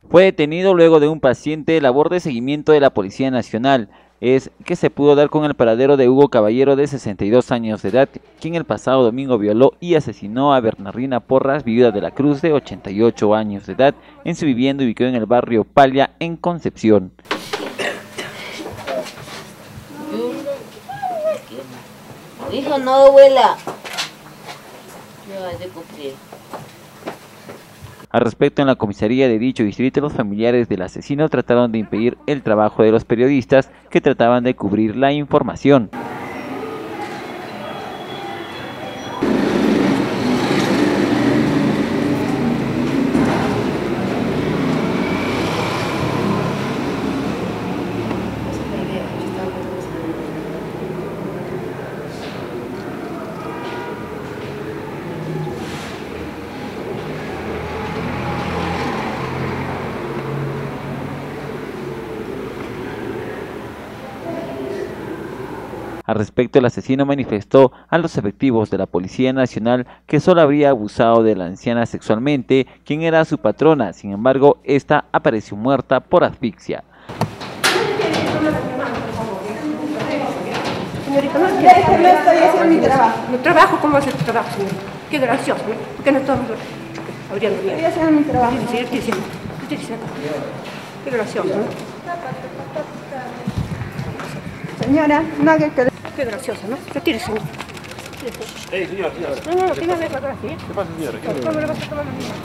Fue detenido luego de un paciente labor de seguimiento de la Policía Nacional. Es que se pudo dar con el paradero de Hugo Caballero, de 62 años de edad, quien el pasado domingo violó y asesinó a Bernardina Porras, viuda de la Cruz, de 88 años de edad, en su vivienda ubicada en el barrio Palia, en Concepción. Hijo, no, abuela. Al respecto, en la comisaría de dicho distrito, los familiares del asesino trataron de impedir el trabajo de los periodistas que trataban de cubrir la información. Al respecto, el asesino manifestó a los efectivos de la Policía Nacional que solo habría abusado de la anciana sexualmente, quien era su patrona. Sin embargo, esta apareció muerta por asfixia. Señorita, no estoy haciendo mi trabajo. ¿Mi trabajo? ¿Cómo hace tu trabajo, señorita? Qué gracioso, ¿no? ¿Por qué no estamos abriendo? Estoy haciendo mi trabajo. ¿Qué estoy diciendo? ¿Qué estoy diciendo? Qué gracioso, ¿no? Señora, no haga que... Qué gracioso, ¿no? Retírese. Señor. No, que no me fotografía. ¿Qué pasa, señora? ¿Cómo le vas a tomar la mía?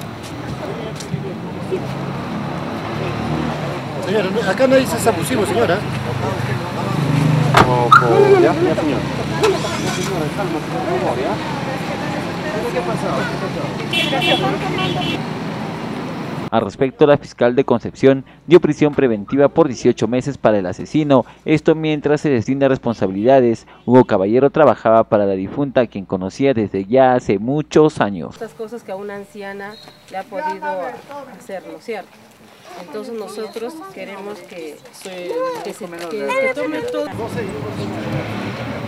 Señora, acá no dice es abusivo, señora. Ya, señor. Señora, calma, por favor, ¿ya? ¿Qué ha pasado? Al respecto, la fiscal de Concepción dio prisión preventiva por 18 meses para el asesino, esto mientras se deslinda responsabilidades. Hugo Caballero trabajaba para la difunta, quien conocía desde ya hace muchos años. Estas cosas que a una anciana le ha podido hacer, ¿no es cierto? Entonces nosotros queremos que tome todo.